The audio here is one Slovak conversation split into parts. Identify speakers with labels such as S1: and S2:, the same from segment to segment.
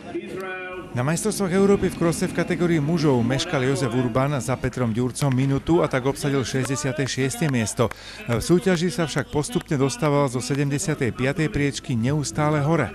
S1: Na majstrovstvách Európy v krose v kategórii mužov meškal Jozef Urban za Petrom Ďurcom minútu a tak obsadil 66. miesto. V súťaži sa však postupne dostával zo 75. priečky neustále hore.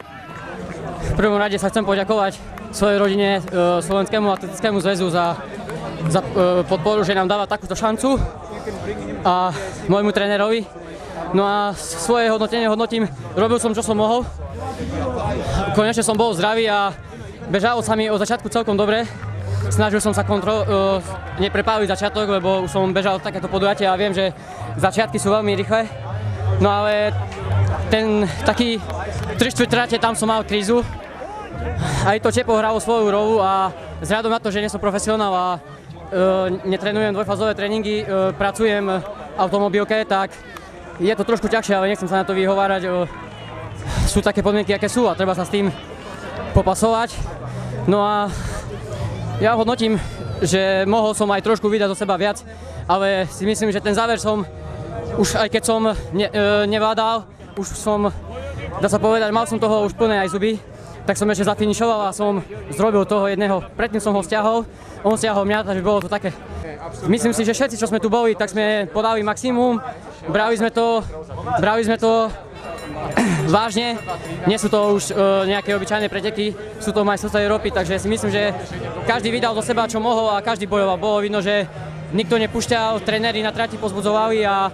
S2: V prvom rade sa chcem poďakovať svojej rodine, Slovenskému atletickému zväzu za podporu, že nám dáva takúto šancu a môjmu trénerovi. No a svoje hodnotenie hodnotím, robil som čo som mohol. Konečne som bol zdravý a bežalo sa mi od začiatku celkom dobre. Snažil som sa neprepáliť začiatok, lebo už som bežal takéto podujatie a viem, že začiatky sú veľmi rýchle. No ale ten taký 3/4 trate tam som mal krízu. Aj to tepo hralo svoju rolu a vzhľadom na to, že nie som profesionál a netrénujem dvojfázové tréningy, pracujem v automobilke, tak je to trošku ťažšie, ale nechcem sa na to vyhovárať. Sú také podmienky, aké sú a treba sa s tým popasovať. No a ja hodnotím, že mohol som aj trošku vydať zo seba viac, ale si myslím, že ten záver som, už aj keď som nevládal, už som, dá sa povedať, mal som toho už plné aj zuby, tak som ešte zafinišoval a som zrobil toho jedného. Predtým som ho stiahol, on stiahol mňa, takže bolo to také. Myslím si, že všetci, čo sme tu boli, tak sme podali maximum, brali sme to vážne, nie sú to už nejaké obyčajné preteky, sú to majstrovstvá Európy, takže si myslím, že každý vydal do seba, čo mohol a každý bojoval. Bolo vidno, že nikto nepúšťal, tréneri na trati pozbudzovali a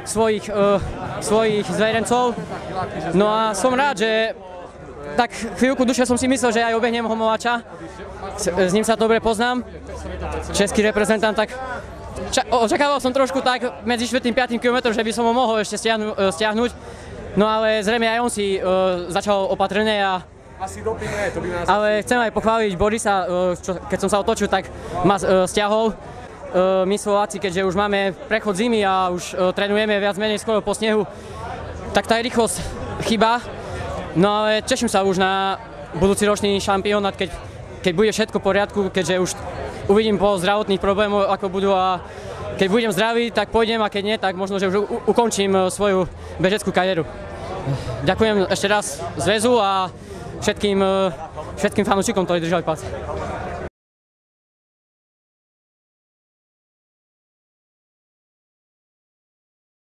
S2: svojich zverencov. No a som rád, že tak chvíľku duše som si myslel, že aj obehnem Homovača, s ním sa dobre poznám, český reprezentant, tak očakával som trošku tak medzi 4. a 5. kilometrom, že by som ho mohol ešte stiahnuť. No ale zrejme aj on si začal opatrne a...
S3: Asi dopíme, to by nás...
S2: Ale chcem aj pochváliť Borisa, keď som sa otočil, tak ma stiahol. My Slováci, keďže už máme prechod zimy a už trénujeme viac menej skoro po snehu, tak tá rýchlosť chýba. No ale teším sa už na budúci ročný šampionát, keď bude všetko v poriadku, keďže už uvidím po zdravotných problémoch, ako budú a keď budem zdravý, tak pôjdem a keď nie, tak možno, že už ukončím svoju bežeckú kariéru. Ďakujem ešte raz zväzu a všetkým fanúšikom, ktorí držali palce.